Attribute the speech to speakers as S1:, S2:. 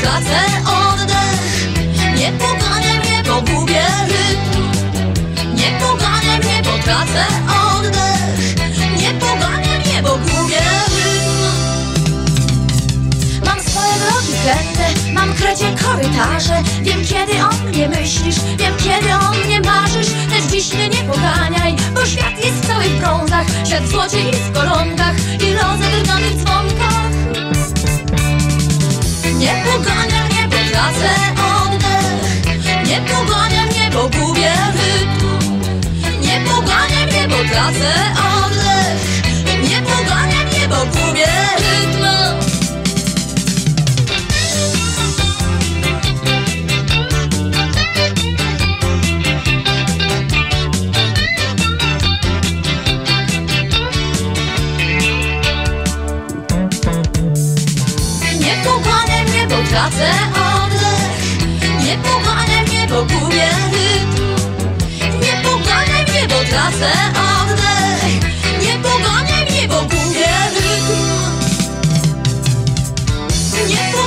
S1: tracę oddech. Nie pogania mnie, bo gubię rytm. Nie pogania mnie, bo tracę oddech. Nie pogania mnie, bo gubię rytm. Mam swoje drogi kręte, mam krecie korytarze. Wiem, kiedy o mnie myślisz, wiem, kiedy o mnie marzysz. Lecz dziś mnie nie poganiaj, bo świat jest cały w brązach. Świat w złocie i w koronkach i rozedrganych dzwonkach. Nie pogania mnie, bo tracę oddech. Nie pogania mnie, bo gubię rytm. Nie pogania mnie, bo tracę oddech. Nie pogania mnie, bo gubię rytm. Nie pogania mnie, bo tracę oddech. Nie pogania mnie, bo gubię rytm. Nie pogania mnie, bo tracę oddech. Nie pogania mnie, bo gubię rytm. Nie